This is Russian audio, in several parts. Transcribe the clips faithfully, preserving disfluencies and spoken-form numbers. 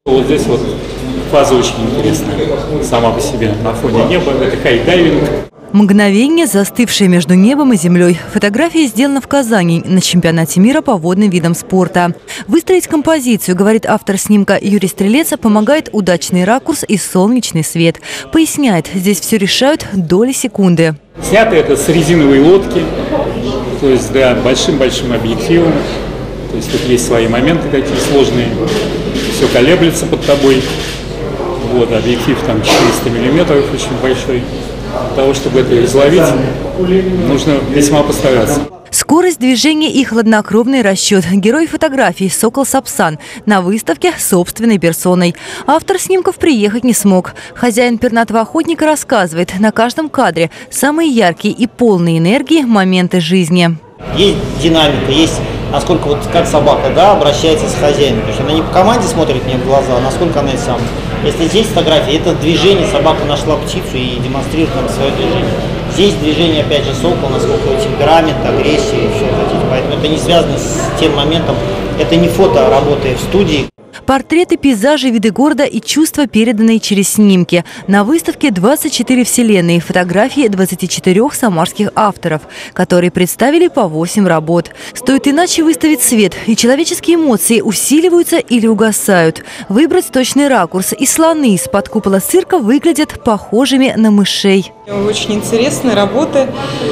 Вот здесь вот фаза очень интересная сама по себе на фоне неба. Это хайдайвинг. Мгновение, застывшее между небом и землей. Фотография сделана в Казани на чемпионате мира по водным видам спорта. Выстроить композицию, говорит автор снимка Юрий Стрелец, помогает удачный ракурс и солнечный свет. Поясняет, здесь все решают доли секунды. Снято это с резиновой лодки, то есть да, большим-большим объективом. То есть тут есть свои моменты такие сложные, все колеблется под тобой. Вот, объектив там четыреста миллиметров, очень большой. Для того, чтобы это изловить, нужно весьма постараться. Скорость движения и хладнокровный расчет. Герой фотографий «Сокол Сапсан» на выставке собственной персоной. Автор снимков приехать не смог. Хозяин пернатого охотника рассказывает, на каждом кадре самые яркие и полные энергии моменты жизни. Есть динамика, есть насколько вот как собака, да, обращается с хозяином. То есть она не по команде смотрит мне в глаза, а насколько она и сам. Если здесь фотография, это движение, собака нашла птицу и демонстрирует нам свое движение. Здесь движение, опять же, сокол, насколько темперамент, агрессия и все это. Поэтому это не связано с тем моментом, это не фото, работая в студии. Портреты, пейзажи, виды города и чувства, переданные через снимки. На выставке двадцать четыре вселенные, фотографии двадцати четырёх самарских авторов, которые представили по восемь работ. Стоит иначе выставить свет, и человеческие эмоции усиливаются или угасают. Выбрать точный ракурс, и слоны из-под купола цирка выглядят похожими на мышей. Очень интересные работы.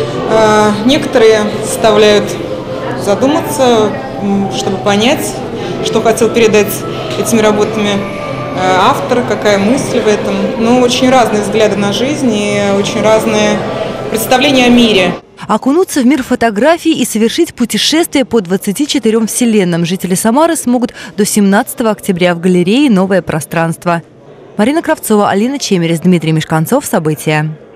Некоторые заставляют задуматься, чтобы понять, что хотел передать этими работами автор, какая мысль в этом. Ну, очень разные взгляды на жизнь и очень разные представления о мире. Окунуться в мир фотографий и совершить путешествие по двадцати четырем вселенным жители Самары смогут до семнадцатого октября в галерее «Новое пространство». Марина Кравцова, Алина Чемерис, Дмитрий Мешканцов. События.